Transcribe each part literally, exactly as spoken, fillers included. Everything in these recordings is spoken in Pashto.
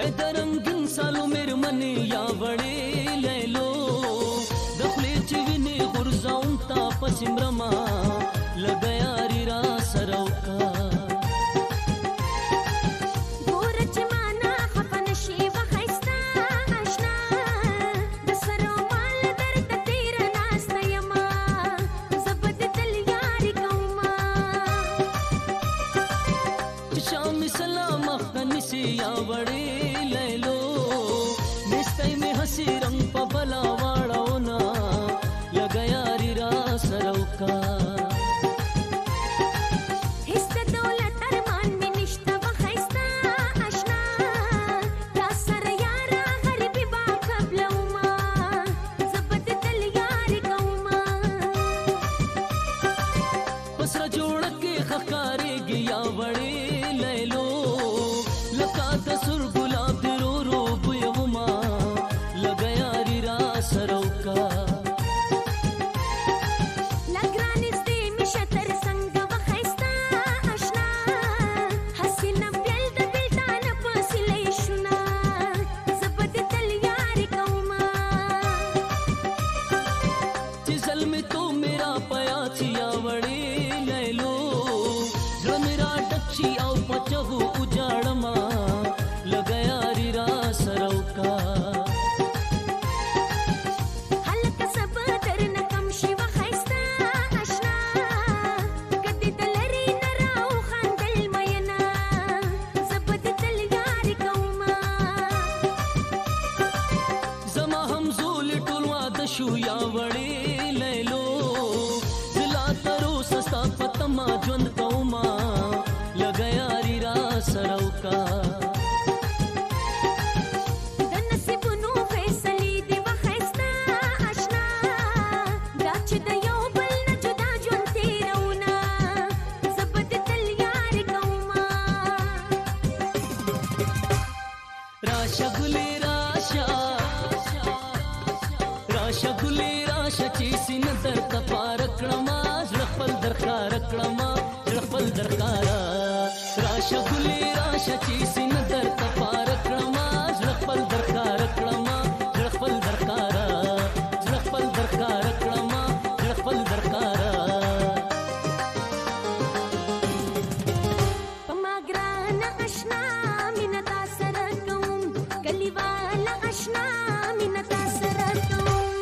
درنګین سالو میرمنې یا وړې لیلو د خولې چې وینې غورځوم تا پسې مرمه لږه یاري را سره وکړه या वड़े लैलो निस्tai में हसी रंग पबला वाड़ोना लगा यारी रा सरौका हिस्सा दौलत अरमान में निश्ता वखैस्ता आशना या सर यारा गरीबी बा कबलौमा जबत दल यारी कौमा बसरा जोड़ के खकारे गया वड़े लैलो लका दसुर गुलाब रो रो बुयवमा लगा यारी रा सरौका लगरानिस दे मिशतर संग वखैस्ता आशना हसीना प्याल द बिल्टान पसिले शुना जबत दल यारी कौमा जिसल में तो मेरा पया छिया वड़े लैलो जो मेरा डक्षी आओ पचहु उजाड़मा लगा यारी रा सरौका हलक सब दरन कम शिव खैस्ता आशना गद्दी दलरी नराव खांदल मयना जबद दल यारी कौमा जमा हमजूल टुलवा दशु या वड़े लैलो दिला तरो सस्ता पतमा ज्वंद कौमा लगा यारी रा सरौका दनसीबुनु फैसली दे वखैस्ता आशना दाच द यो बल न जुदा ज्वन तेरौना जबद दल यारी कौमा राशा गुले राशा राशा गुले राशा चीसी नदर तपारकड़मा जड़पल दरकारकड़मा जड़पल दरकारा राशा गुले राशा चीसी नदर तपारकड़मा जड़पल दरकारकड़मा जड़पल दरकारा जड़पल दरकारकड़मा जड़पल दरकारा पमाग्राना अशना मिनता सरकम गलीवाला अशना मिनता सरकम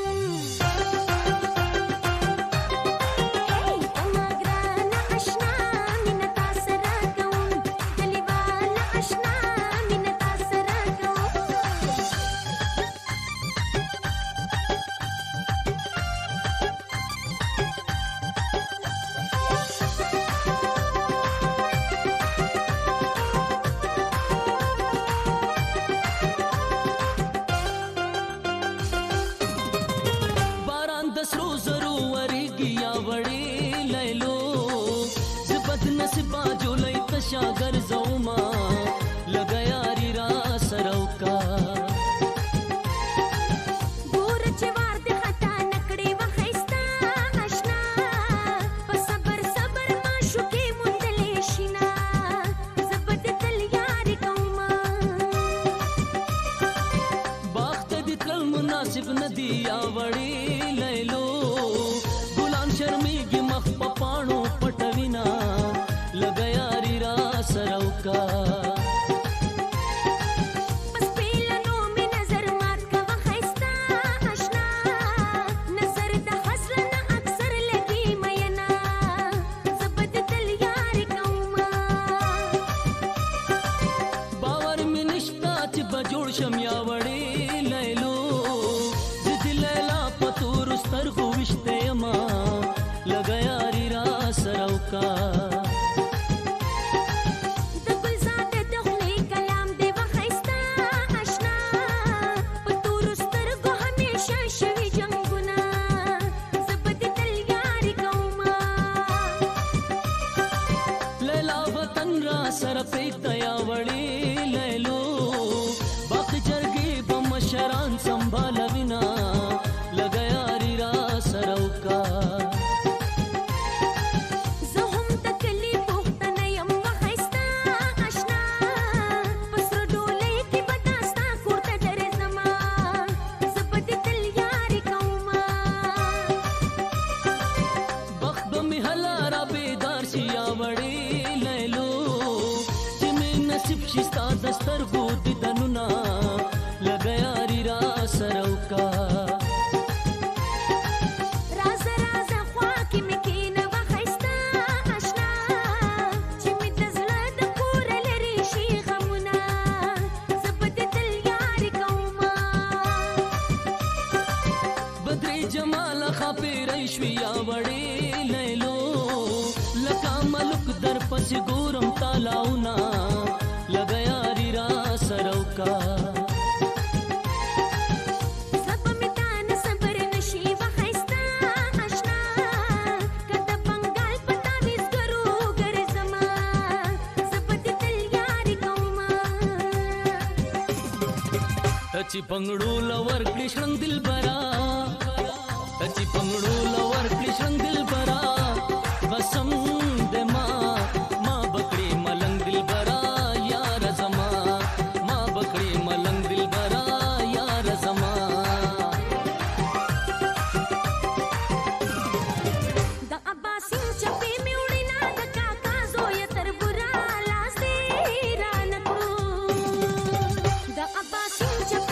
शागर जौमा लगा यारी रा सरौका दूर चवार दे खता नकड़े वखैस्ता आशना पसबर सबर माशुके मुंदले शिना जबत दल यारी कौमा बाख्त दितल मुनासिब नदी या वड़े लैलो गुलाम शर्मीगी मख पपाणो पटविना लगा यारी रा सरौका बस पीलनो में नजर मार का वखैस्ता आशना नजर द हसरन अक्सर लगी मयना जबत दल यारी कौमा बावर में निश्ता च बजोड़ शमिया वड़े लैलो जिद लैला पतूर स्तर को विश्ते अमा लगा यारी रा सरौका सर पे दया वड़े लैलो बाक जर نصیب شستا دسترګو دیدنونه لګه یاري را سره وکا راز راز خوا کې مې کینه وخیستا آشنا چې مې د زړه د کور لري شي غمونه زه به د دل یاري کومه بدرې جمال خاپېرۍ شوي یا وړې لیلو لکه ملک در پسې ګورم تالاونه لګه یاري را سره وکا چې پنګړو لور کړي شرنګ دلبرا چې پنګړو لور کړي شرنګ دلبرا قسم دې ما ما بکړي ملنګ دلبرا یار زما ما بکړي ملنګ دلبرا یار زما د عباسین چپې مې وړینا د کاکا زوی تر برا لاس دې را نکړو د عباسین چپې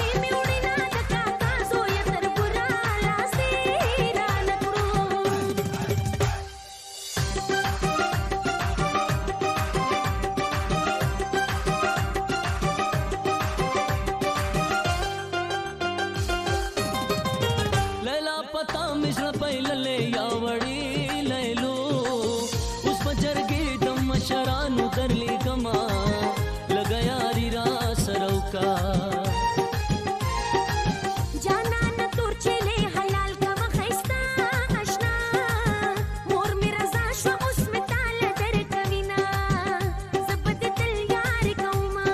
شرانو درلی کما لگا یاری را سروکا جانا نا تور چلے حلال کا وخیستا آشنا مور می رضا شو اس می تالا در کوینا زبد دل یاری کوما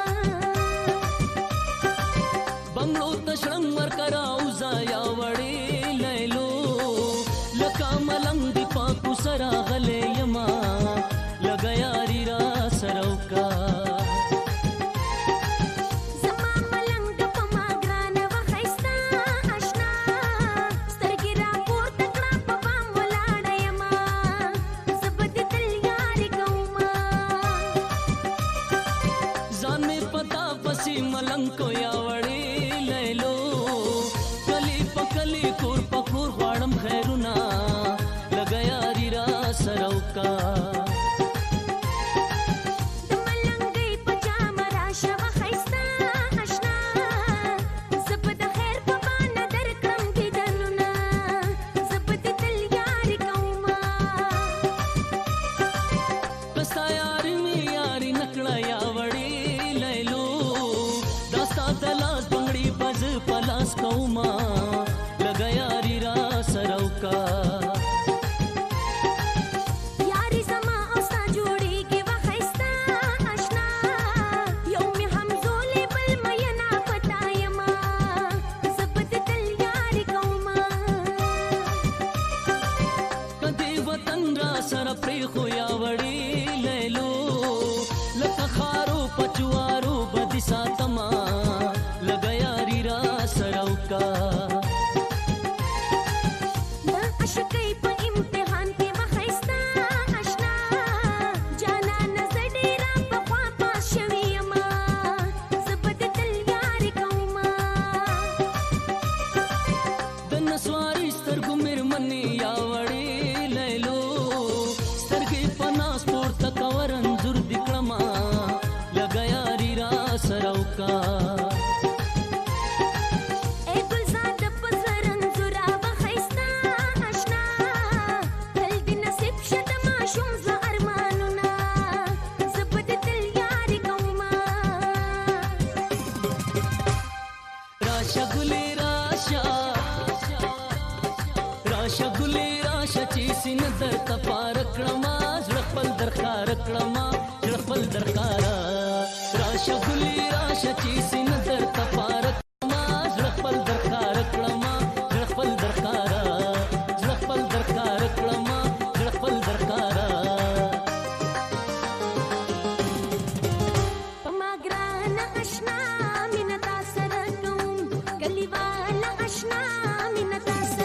بنگلو تشرنگ ورکرا اوزا یا وڑی لیلو لکا ملنگ دی پاکو سرا غلے یما لگا یاری را سروکا زما ملنګ په ما ګرانه وخیستا آشنا سترګې را پورته کړه په بام ولاړه یما زه به د دل یاري کومه ځان مې پتا پسې ملنګ کو یا وړې لیلو کلی په کلی کور په کور غواړم خیرونه لگا یاری را سروکا پلاس کوما لگا یاری را سروکا یاری زما اوستا جوړی کې وخیستا آشنا یو می همزولې بل مې نه پتا یما زبد دل یاری کوما کدی وطن را سره پری خو یا وړي لیلو لکه خارو پچوارو بدی ساتما لگا یاری را سروکا دا عشقای په امتحان کې وخیستا آشنا جانا نظر ډیرا په خوا پاس شوی یما زبد دل یاری کوما د نسواري سترګو مېرمنې یا وړې لیلو سترګې په ناس پورته کور انځور دي کړما لگا یاری را سروکا سینه در تپار کړما زړه خپل درخار کړما زړه خپل درخارا راشه ګلي راشه چې سینه در تپار کړما زړه خپل درخار کړما زړه خپل درخارا زړه خپل درخار کړما زړه خپل درخارا پما ګران آشنا مين تاسو کوم کلیوال آشنا مين تاسو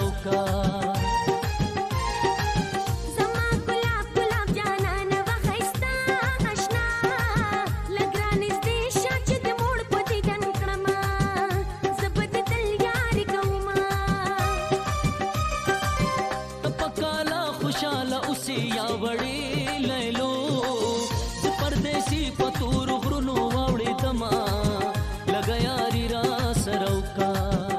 وکا زما ګلاب ګلاب جانان وخایستا آشنا لګران دې شاچ دې موړ پدې دن کړما زبد دل یار کوما تپکالا خوشاله اوسې یا وړې لیلو ز پردیسی پتور غرونو واوړې دما لګا یاري را سروکا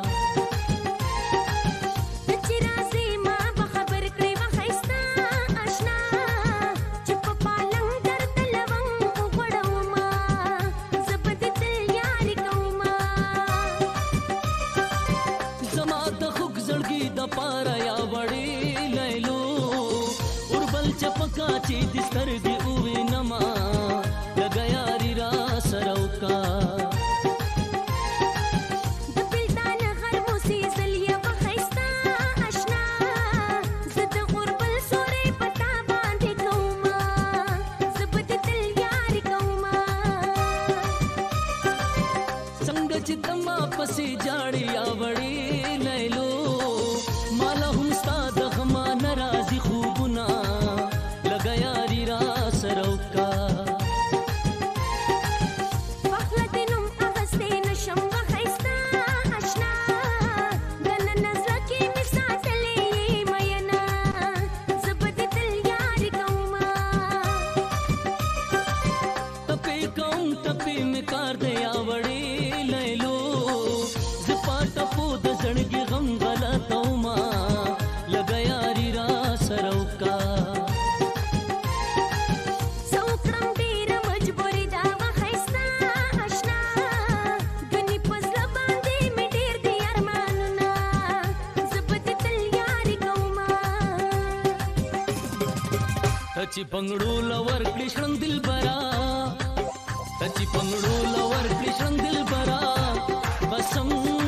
پارا یا وړې لیلو اوربل چپکا چې د سترګې اوې نما لګا یاري را سروکا د بلدان غر موسی زلیه وخایستا آشنا زه د غربل سورې پتا باندې کوما زبد دل یار کوما څنګه چې تما پسې جاړې یا وړې لیلو مالا هم ستا د غما ناراضي خوبونه لګا یاري را سروکا پخله دې نوم اغستې نشم وخایستا آشنا دننه زړه کې مې ساتلې مینا زبد دل یار کوما تپې کوم تپې مې کار دی یا وړې لیلو زه په ټپو د زړګي غم غلطوما لګا یاري را سروکا سوکړم ډېره مجبوري دا وخایستا آشنا ګنې په زړه باندې مې ډېر دي ارمانونه زبد دل یار کوما چې پنګړو لور کړي شړم دلبرا چې پنګړو لور کړي شړم دلبرا بسم